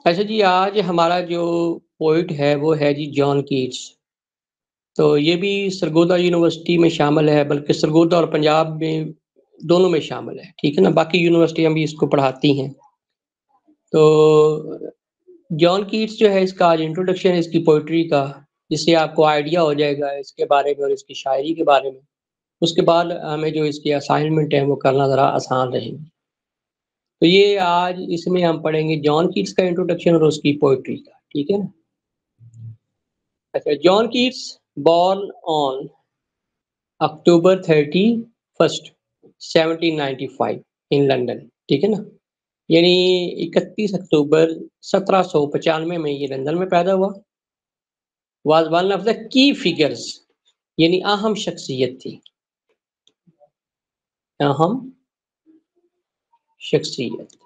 अच्छा जी, आज हमारा जो पोएट है वो है जी जॉन कीट्स। तो ये भी सरगोदा यूनिवर्सिटी में शामिल है, बल्कि सरगोदा और पंजाब में दोनों में शामिल है, ठीक है ना? बाकी यूनिवर्सिटियाँ भी इसको पढ़ाती हैं। तो जॉन कीट्स जो है इसका आज इंट्रोडक्शन है इसकी पोएट्री का, जिससे आपको आइडिया हो जाएगा इसके बारे में और इसकी शायरी के बारे में। उसके बाद हमें जो इसकी असाइनमेंट है वो करना ज़रा आसान रहेगी। तो ये आज इसमें हम पढ़ेंगे जॉन कीट्स का इंट्रोडक्शन और उसकी पोएट्री का, ठीक है ना? अच्छा, John Keats born on October 31st 1795 in London, ठीक है ना? यानी 31 अक्टूबर 1795 में ये लंदन में पैदा हुआ। Was one of the key figures, यानी अहम शख्सियत थी। अहम शख्सियत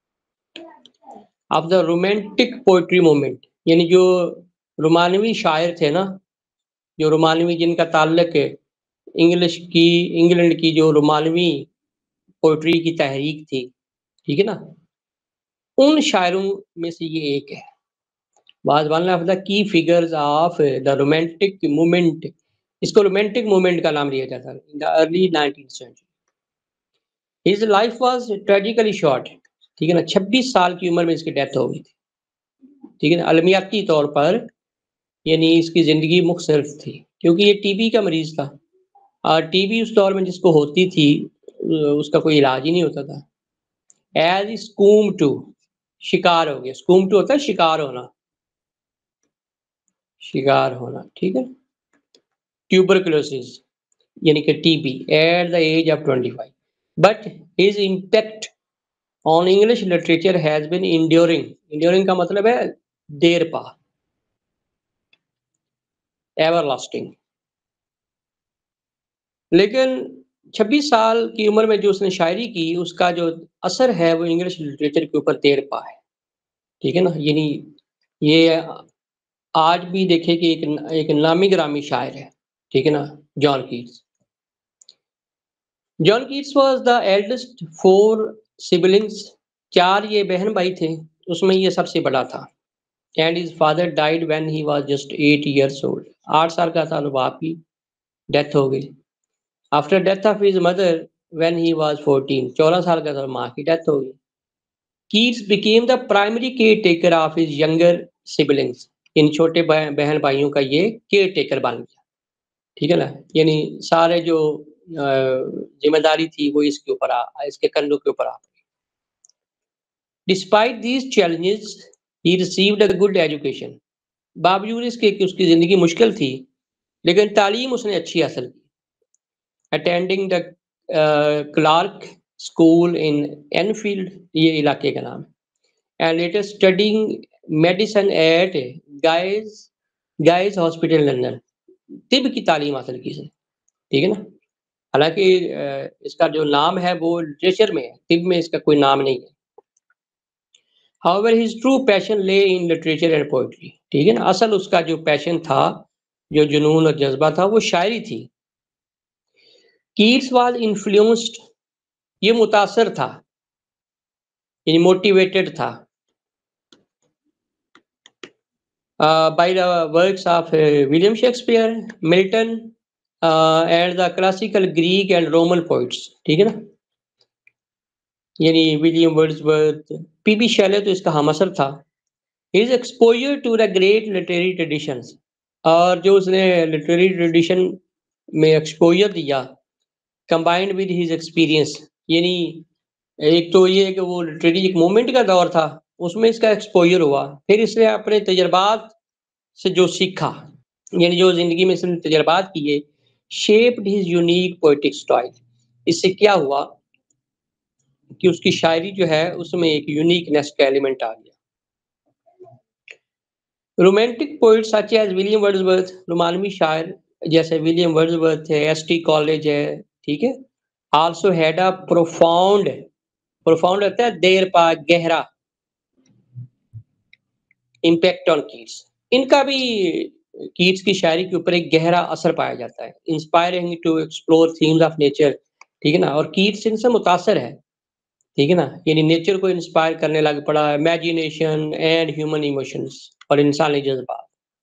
of the romantic poetry movement, यानी जो रोमानवी शायर थे ना, जो रोमानवी जिनका ताल्लुक है इंग्लैंड की जो रोमानवी पोएट्री की तहरीक थी, ठीक है ना? उन शायरों में से ये एक है। Was one of the key figures of the romantic movement. इसको रोमांटिक मूवमेंट का नाम दिया जाता है in the early 19th century. His life was tragically short, ठीक है ना? 26 साल की उम्र में इसकी डेथ हो गई थी, ठीक है ना? अलमियाती तौर पर यानी इसकी ज़िंदगी मुख्तसर थी, क्योंकि ये टीबी का मरीज़ था और टीबी उस दौर में जिसको होती थी उसका कोई इलाज ही नहीं होता था। एज़ स्कूम टू, शिकार हो गया। स्कूम टू होता है शिकार होना, शिकार होना, ठीक है? ट्यूबरकुलोसिस यानी कि TB at the age of 25, but his impact on English literature has been enduring. Enduring का मतलब है देर पा, एवरलास्टिंग। लेकिन 26 साल की उम्र में जो उसने शायरी की उसका जो असर है वो इंग्लिश लिटरेचर के ऊपर देर पा है, ठीक है ना? यानी ये आज भी देखें कि एक नामी गिरामी शायर है, ठीक है ना? John Keats. John Keats was the eldest 4 siblings. 4 ये बहन भाई थे, उसमें ये सबसे बड़ा था। And his father died when he was just 8 years old. 8 साल का था तो बाप की डेथ हो गई। After death of his mother when he was 14, 14 साल का था तो माँ की डेथ हो गई। Keats became the primary caretaker of his younger siblings. इन छोटे बहन भाइयों का ये केयर टेकर बन गया, ठीक है ना? यानी सारे जो ज़िम्मेदारी थी वो इसके कंधों के ऊपर आ गई। Despite these challenges he received a good education. बावजूद इसके कि उसकी ज़िंदगी मुश्किल थी, लेकिन तालीम उसने अच्छी हासिल की। Attending the Clark school in Enfield, ये इलाके का नाम है। And later studying medicine at Guy's Guy's hospital London. तिब की तालीम हासिल की इसने, ठीक है ना? हालाँकि इसका जो नाम है वो लिटरेचर में है, तिब में इसका कोई नाम नहीं है। हाउएवर हिज ट्रू पैशन ले इन लिटरेचर एंड पोएट्री, ठीक है ना? असल उसका जो पैशन था, जो जुनून और जज़्बा था वो शायरी थी। कीट्स वाज़ इन्फ्लुएंस्ड, ये मुतासिर था, यानी मोटिवेटेड था by the works of William Shakespeare, Milton and the classical Greek and Roman poets, ठीक है ना? यानी विलियम वर्ड्सवर्थ, पीबी शेले तो इसका हमअसर था। His exposure to the great literary traditions, और जो उसने लिटरेरी ट्रेडिशन में एक्सपोज़र दिया कंबाइंड विद हिज एक्सपीरियंस, यानी एक तो ये है कि वो लिटरेरी एक मूवमेंट का दौर था, उसमें इसका एक्सपोज़र हुआ। फिर इसने अपने तजुर्बात से जो सीखा, यानी जो ज़िंदगी में इसने तजुर्बात किए, shaped his unique poetic style. इससे क्या हुआ कि उसकी शायरी जो है उसमें एक यूनिकनेस का एलिमेंट आ गया। Romantic poets such as William Wordsworth, रोमानवी शायर जैसे विलियम वर्ड्सवर्थ है, एसटी कॉलेज है, ठीक है? Also had a profound, profound होता है देर पा, गहरा इम्पैक्ट ऑन कीट्स। इनका भी कीट्स की शायरी के ऊपर एक गहरा असर पाया जाता है। Inspiring to explore themes of nature, ठीक है ना? और कीट्स इनसे मुतासिर है, ठीक है ना? यानी नेचर को इंस्पायर करने लग पड़ा, इमेजिनेशन एंड ह्यूमन इमोशंस और इंसानी जज़्बात।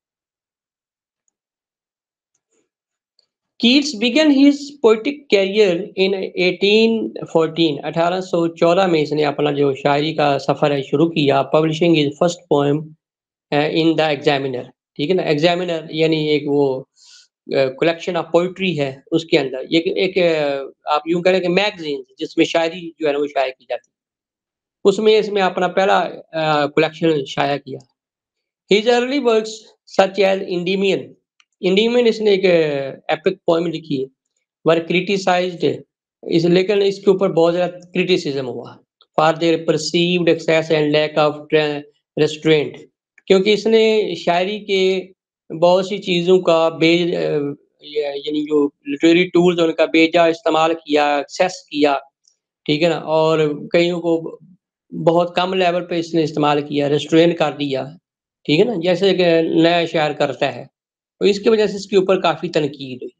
Keats began his poetic career in 1814 1814 में इसने अपना जो शायरी का सफ़र है शुरू किया, publishing his first poem in the Examiner, ठीक है ना? एग्जामिनर यानी एक वो कलेक्शन ऑफ पोएट्री है उसके अंदर। एक एक आप यूँ करें कि मैगज़ीन जिसमें शायरी जो है ना वो शाया की जाती है। उसमें इसमें अपना पहला कलेक्शन शाया किया। His early works such as Endymion, Endymion इसने एक एपिक पोएम लिखी है, वर क्रिटिसाइज्ड इस लेकिन इसके ऊपर बहुत ज़्यादा क्रिटिसिज़्म हुआ for their perceived excess and lack of restraint, क्योंकि इसने शायरी के बहुत सी चीज़ों का यानी जो लिटरेरी टूल्स हैं उनका बेजा इस्तेमाल किया, एक्सेस किया, ठीक है ना? और कइयों को बहुत कम लेवल पे इसने इस्तेमाल किया, रेस्ट्रेन कर दिया, ठीक है ना? जैसे कि नया शायर करता है, तो इसकी वजह से इसके ऊपर काफ़ी तनकीद हुई।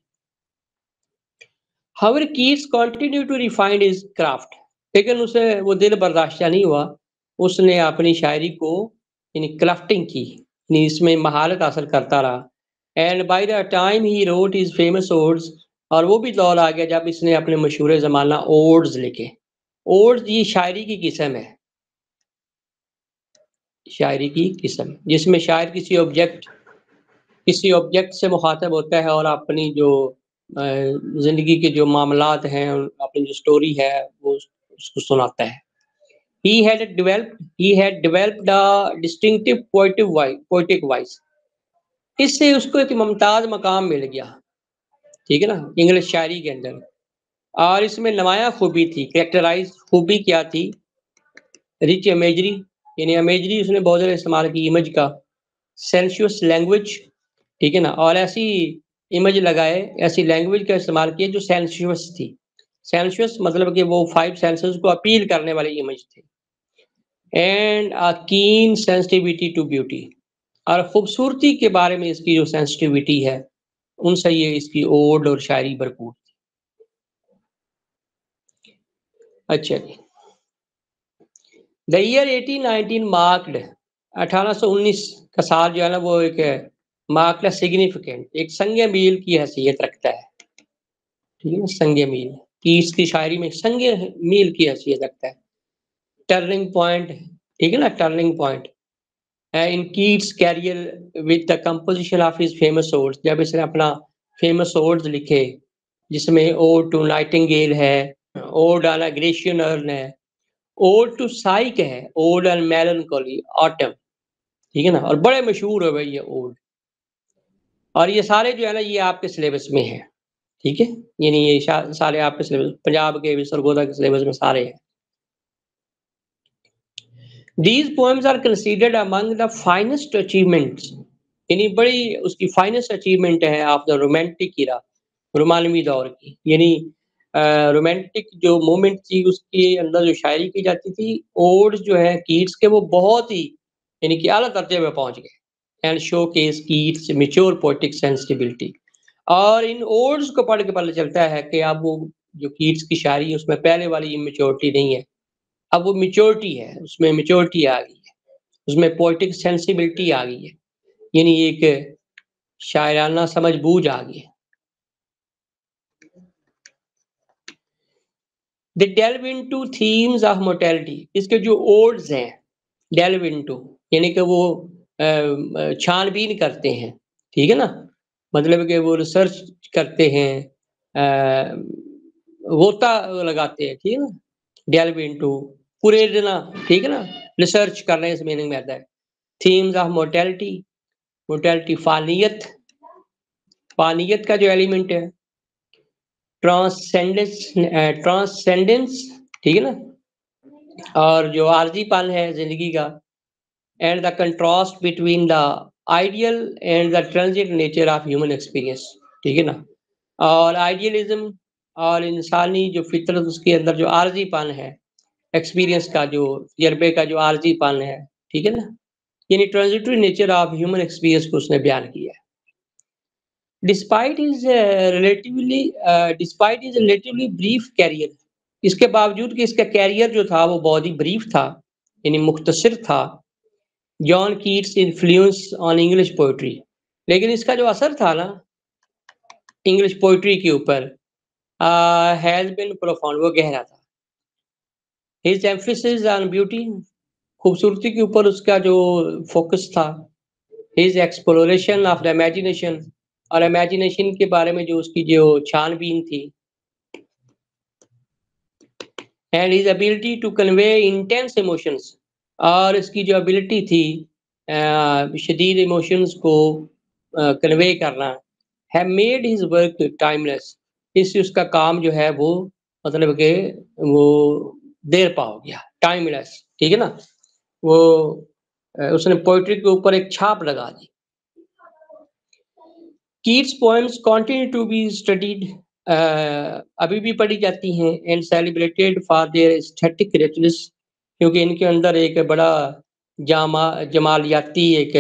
However Keats continue to refine his craft, लेकिन उसे वो दिल बर्दाश्त नहीं हुआ। उसने अपनी शायरी को यानी क्राफ्टिंग की, यानी इसमें महारत हासिल करता रहा। And by the time he wrote his famous odes, और वो भी दौर आ गया जब इसने अपने मशहूर ज़माना ओड्स लिखे। ओड्स ये शायरी की किस्म है, शायरी की किस्म, जिसमें शायर किसी ऑब्जेक्ट से मुखातब होता है और अपनी जो ज़िंदगी के जो मामलात हैं, अपनी जो स्टोरी है, वो उसको सुनाता है। He had developed a distinctive poetic voice. इससे उसको एक मुमताज़ मकाम मिल गया, ठीक है ना? इंग्लिश शायरी के अंदर। और इसमें नुमायाँ खूबी थी, कैरेक्टराइज़ खूबी क्या थी? रिच इमेजरी, यानी इमेजरी उसने बहुत ज़्यादा इस्तेमाल की इमेज का। सेंसुअस लैंग्वेज, ठीक है ना? और ऐसी इमेज लगाए, ऐसी लैंग्वेज का इस्तेमाल किया जो सेंसुअस थी। सेंसुअस मतलब कि वो 5 सेंसेस को अपील करने वाली इमेज थी। एंड अ कीन सेंसिटिविटी टू ब्यूटी, और खूबसूरती के बारे में इसकी जो सेंसिटिविटी है, उनसे ये इसकी ओड और शायरी भरपूर। अच्छा जी। द ईयर 1819 मार्क्ड 1819 का साल जो है ना वो एक मार्क्ड सिग्निफिकेंट, एक संज्ञा मील की हैसियत रखता है, ठीक है ना? संज्ञा मील की इसकी शायरी में संज्ञा मील की हैसियत रखता है। टर्निंग पॉइंट, ठीक है ना? Turning point in Keats career with the composition of his famous odes, जब इसने अपना फेमस ओड्स लिखे, जिसमें ओड टू नाइटिंगेल है, ode on a Grecian urn है, ओड टू साइक है, ओड ऑन मेलनकोली ऑटम, ठीक है ना? और बड़े मशहूर है भाई ये ओड, और ये सारे जो है ना ये आपके सिलेबस में है, ठीक है? यानी ये सारे आपके सिलेबस, पंजाब के भी सरगोधा के सिलेबस में सारे हैं। These poems are considered among the finest achievements, यानी बड़ी उसकी फाइनेस्ट अचीवमेंट है ऑफ द रोमांटिक इरा, रोमानवी दौर की। यानी रोमांटिक जो मोमेंट थी उसके अंदर जो शायरी की जाती थी, ओड्स जो है कीट्स के, वो बहुत ही यानी कि आला दर्जे में पहुँच गए। And showcase Keats mature poetic sensitivity, और इन ओड्स को पढ़ के पता चलता है कि अब वो जो कीट्स की शायरी है उसमें पहले वाली इमैच्योरिटी नहीं है। अब वो मैच्योरिटी है, उसमें मैच्योरिटी आ गई है, उसमें पोएटिक सेंसिबिलिटी आ गई है, यानी एक शायराना समझ-बूझ आ गई है। They delve into themes of mortality, इसके जो ओड्स हैं, डेल्व इनटू यानी कि वो छानबीन करते हैं, ठीक है ना? मतलब कि वो रिसर्च करते हैं, गोता लगाते हैं, ठीक है ना? डेल्व इनटू कुरेदना, ठीक है ना? रिसर्च करना इस मीनिंग में आता है। थीम्स ऑफ मोर्टेलिटी, मोर्टेलिटी फ़ानियत, फ़ानियत का जो एलिमेंट है, ट्रांसेंडेंस, ठीक है ना? और जो आर्ज़ीपन है ज़िंदगी का, and the contrast between the ideal and the transient nature of human experience, ठीक है ना? और आइडियलिज़्म और इंसानी जो फ़ितरत उसके अंदर जो आर्ज़ीपन है, एक्सपीरियंस का जो तजर्बे का जो आर्ज़ीपन है, ठीक है ना? यानी transitory nature of human experience को उसने बयान किया है। Despite his relatively brief career, इसके बावजूद कि इसका कैरियर जो था वो बहुत ही ब्रीफ था, यानी मुख्तसर था, John Keats influence on English poetry, लेकिन इसका जो असर था ना इंग्लिश पोएट्री के ऊपर हैज़ बीन प्रोफाउंड, वो गहरा था। हिज एम्फसिस ऑन ब्यूटी, खूबसूरती के ऊपर उसका जो फ़ोकस था, his exploration of the imagination, और इमेजिनेशन के बारे में जो उसकी जो छानबीन थी, and his ability to convey intense emotions, और इसकी जो एबिलिटी थी शदीद इमोशंस को कन्वे करना, have made his work timeless, इससे उसका काम जो है वो मतलब कि वो देर पा हो गया, टाइमलेस, ठीक है ना? वो उसने पोएट्री के ऊपर एक छाप लगा दी। Keats poems continue to be studied, अभी भी पढ़ी जाती हैं, and celebrated for their aesthetic richness, क्योंकि इनके अंदर एक बड़ा जमालियाती एक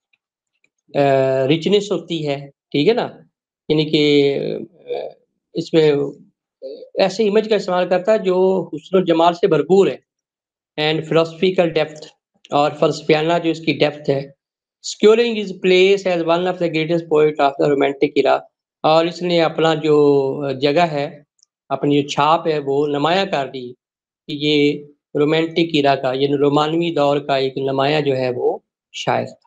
रिचनेस होती है, ठीक है ना? यानी कि इसमें ऐसे इमेज का इस्तेमाल करता है जो हुस्न और जमाल से भरपूर है, एंड फिलॉसफिकल डेप्थ, और फ़लसफियाना जो इसकी डेप्थ है, securing his place as one of the greatest poet of the romantic era, और इसने अपना जो जगह है, अपनी जो छाप है वो नुमायाँ कर दी कि ये रोमांटिक एरा का यानी रोमानवी दौर का एक नुमायाँ जो है वो शायर था।